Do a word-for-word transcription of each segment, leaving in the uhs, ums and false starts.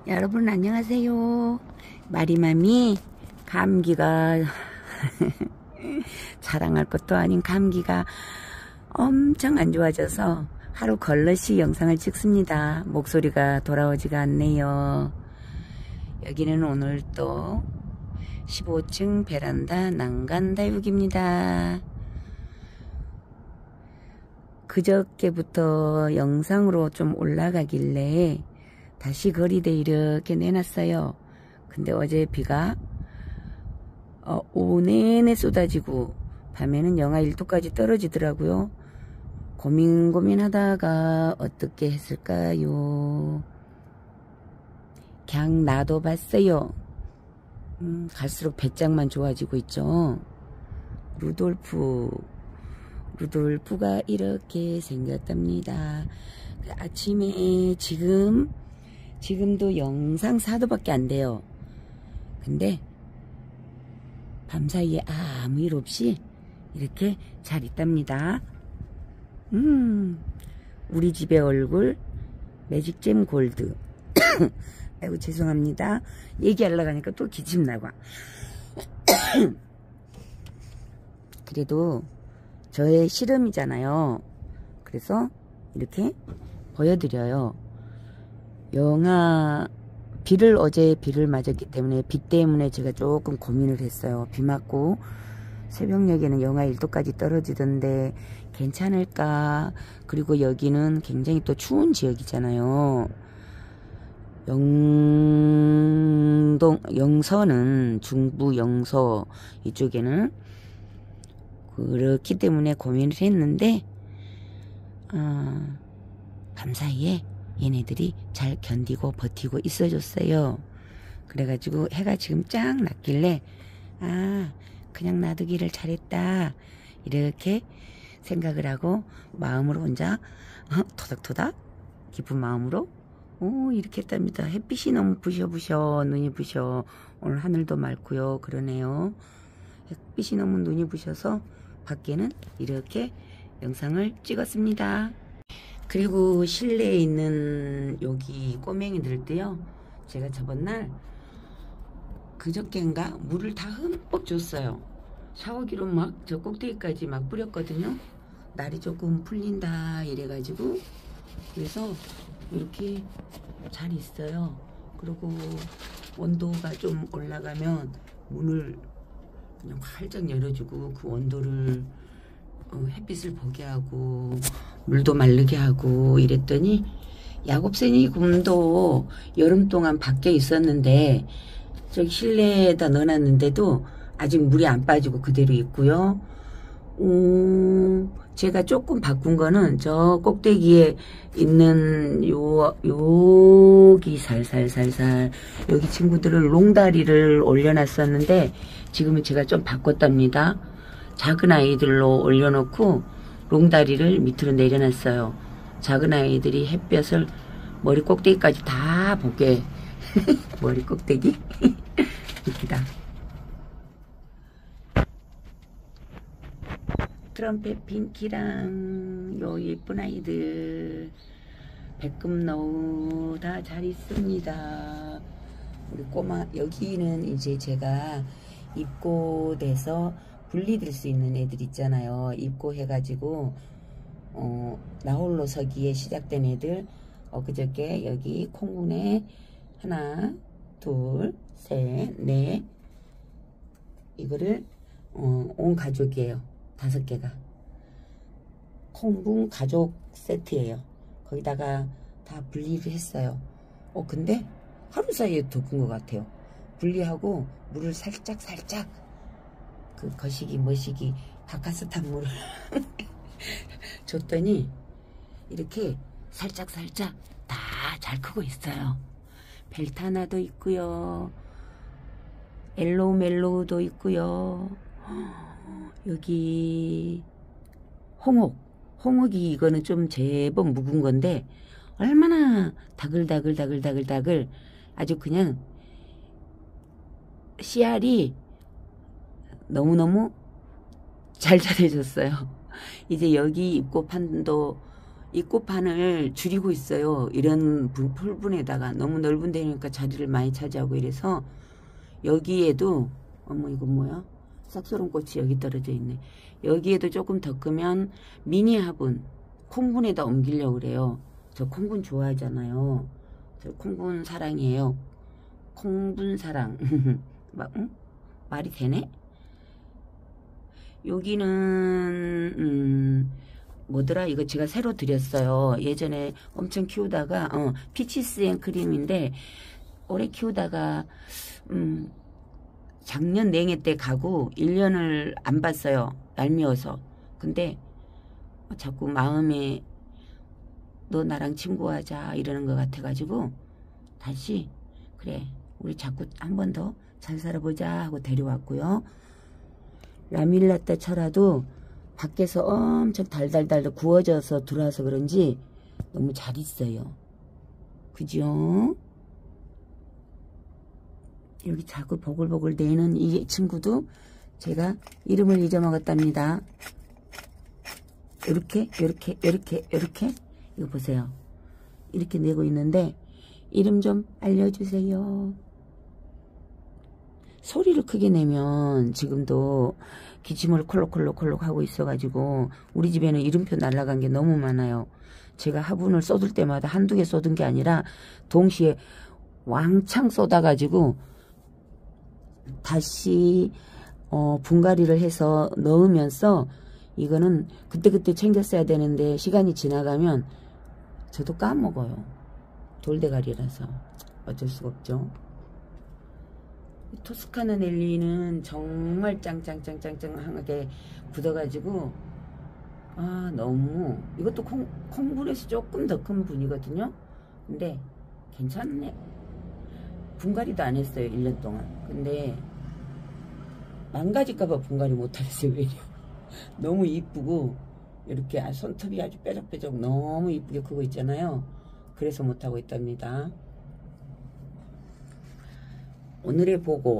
여러분 안녕하세요. 마리맘이 감기가 자랑할 것도 아닌 감기가 엄청 안 좋아져서 하루 걸러시 영상을 찍습니다. 목소리가 돌아오지가 않네요. 여기는 오늘 또 십오 층 베란다 난간 다육입니다. 그저께부터 영상으로 좀 올라가길래 다시 거리대 이렇게 내놨어요. 근데 어제 비가 어, 오후 내내 쏟아지고 밤에는 영하 일 도까지 떨어지더라고요. 고민 고민 하다가 어떻게 했을까요? 그냥 놔둬봤어요. 음, 갈수록 배짱만 좋아지고 있죠. 루돌프 루돌프가 이렇게 생겼답니다. 아침에 지금 지금도 영상 사 도밖에 안 돼요. 근데 밤사이에 아무 일 없이 이렇게 잘 있답니다. 음, 우리 집의 얼굴 매직잼 골드. 아이고 죄송합니다. 얘기하려고 하니까 또 기침 나고. 그래도 저의 실험이잖아요. 그래서 이렇게 보여드려요. 영하 비를 어제 비를 맞았기 때문에 비 때문에 제가 조금 고민을 했어요. 비 맞고 새벽녘에는 영하 일 도까지 떨어지던데 괜찮을까. 그리고 여기는 굉장히 또 추운 지역이잖아요. 영동 영서는 중부 영서 이쪽에는 그렇기 때문에 고민을 했는데 어, 밤사이에 얘네들이 잘 견디고 버티고 있어줬어요. 그래가지고 해가 지금 쫙 났길래 아 그냥 놔두기를 잘했다 이렇게 생각을 하고 마음으로 혼자 어, 토닥토닥 기쁜 마음으로 오 이렇게 했답니다. 햇빛이 너무 부셔부셔 눈이 부셔. 오늘 하늘도 맑고요. 그러네요. 햇빛이 너무 눈이 부셔서 밖에는 이렇게 영상을 찍었습니다. 그리고 실내에 있는 여기 꼬맹이들도요. 제가 저번날 그저께인가 물을 다 흠뻑 줬어요. 샤워기로 막 저 꼭대기까지 막 뿌렸거든요. 날이 조금 풀린다 이래가지고 그래서 이렇게 잘 있어요. 그리고 온도가 좀 올라가면 문을 그냥 활짝 열어주고 그 온도를 어, 햇빛을 보게 하고 물도 마르게 하고 이랬더니 야곱새니 곰도 여름 동안 밖에 있었는데 저기 실내에다 넣어놨는데도 아직 물이 안 빠지고 그대로 있고요. 음, 제가 조금 바꾼 거는 저 꼭대기에 있는 요 여기 살살살살 여기 친구들을 롱다리를 올려놨었는데 지금은 제가 좀 바꿨답니다. 작은 아이들로 올려놓고 롱다리를 밑으로 내려놨어요. 작은 아이들이 햇볕을 머리 꼭대기까지 다 보게. 머리 꼭대기? 웃기다. 트럼펫 핑키랑 요 예쁜 아이들 백금너우 다 잘 있습니다. 우리 꼬마 여기는 이제 제가 입고돼서 분리될 수 있는 애들 있잖아요. 입고해가지고 어, 나홀로 서기에 시작된 애들 엊그저께 여기 콩분에 하나 둘 셋 넷 이거를 어, 온 가족이에요. 다섯 개가 콩분 가족 세트예요. 거기다가 다 분리를 했어요. 어 근데 하루 사이에 더 큰 것 같아요. 분리하고 물을 살짝 살짝 그 거시기 머시기 바카스탄 물을 줬더니 이렇게 살짝 살짝 다 잘 크고 있어요. 벨타나도 있고요. 엘로우 멜로우도 있고요. 여기 홍옥 홍옥이 이거는 좀 제법 묵은 건데 얼마나 다글다글다글다글다글 아주 그냥 씨알이 너무너무 잘 자라줬어요. 이제 여기 입고판도 입구판을 줄이고 있어요. 이런 분- 풀분에다가 너무 넓은 데니까 자리를 많이 차지하고 이래서 여기에도 어머 이거 뭐야? 싹소름꽃이 여기 떨어져 있네. 여기에도 조금 더 크면 미니 화분 콩분에다 옮기려고 그래요. 저 콩분 좋아하잖아요. 저 콩분 사랑이에요. 콩분 사랑. 막, 응? 말이 되네? 여기는 음, 뭐더라? 이거 제가 새로 드렸어요. 예전에 엄청 키우다가 어, 피치스 앤 크림인데 오래 키우다가 음, 작년 냉해 때 가고 일 년을 안 봤어요. 얄미워서. 근데 자꾸 마음에 너 나랑 친구하자 이러는 것 같아가지고 다시 그래 우리 자꾸 한 번 더 잘 살아보자 하고 데려왔고요. 라밀라떼 철화도 밖에서 엄청 달달달 구워져서 들어와서 그런지 너무 잘 있어요. 그죠? 여기 자꾸 보글보글 내는 이 친구도 제가 이름을 잊어먹었답니다. 이렇게 이렇게 이렇게 이렇게 이거 보세요. 이렇게 내고 있는데 이름 좀 알려주세요. 소리를 크게 내면 지금도 기침을 콜록콜록콜록 하고 있어가지고 우리 집에는 이름표 날라간 게 너무 많아요. 제가 화분을 쏟을 때마다 한두 개 쏟은 게 아니라 동시에 왕창 쏟아가지고 다시 어, 분갈이를 해서 넣으면서 이거는 그때그때 챙겼어야 되는데 시간이 지나가면 저도 까먹어요. 돌대가리라서 어쩔 수가 없죠. 토스카나 넬리는 정말 짱짱짱짱짱하게 굳어가지고 아 너무 이것도 콩, 콩분에서 조금 더 큰 분이거든요. 근데 괜찮네. 분갈이도 안 했어요. 일 년 동안. 근데 망가질까봐 분갈이 못하겠어요. 왜냐 너무 이쁘고 이렇게 손톱이 아주 뾰족뾰족 너무 이쁘게 크고 있잖아요. 그래서 못하고 있답니다. 오늘의 보고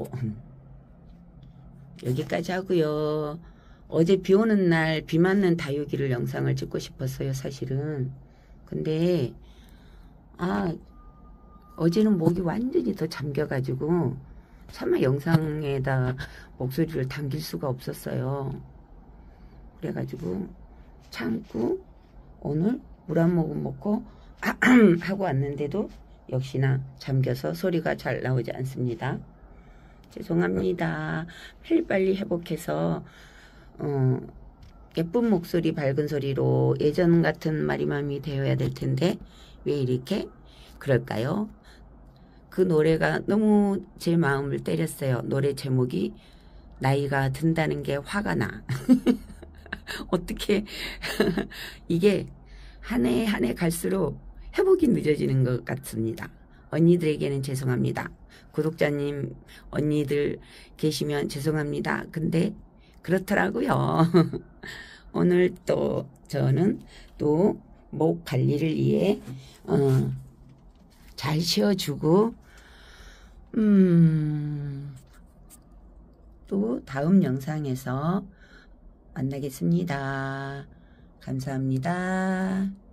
여기까지 하고요. 어제 비 오는 날 비 맞는 다육이를 영상을 찍고 싶었어요. 사실은. 근데 아 어제는 목이 완전히 더 잠겨가지고 차마 영상에다 목소리를 담길 수가 없었어요. 그래가지고 참고 오늘 물 한 모금 먹고 하고 왔는데도 역시나 잠겨서 소리가 잘 나오지 않습니다. 죄송합니다. 빨리빨리 회복해서 어, 예쁜 목소리 밝은 소리로 예전 같은 마리맘이 되어야 될 텐데 왜 이렇게 그럴까요? 그 노래가 너무 제 마음을 때렸어요. 노래 제목이 나이가 든다는 게 화가 나. 어떻게 이게 한 해 한 해 갈수록 회복이 늦어지는 것 같습니다. 언니들에게는 죄송합니다. 구독자님 언니들 계시면 죄송합니다. 근데 그렇더라고요. 오늘 또 저는 또 목 관리를 위해 어, 잘 쉬어주고 음, 또 다음 영상에서 만나겠습니다. 감사합니다.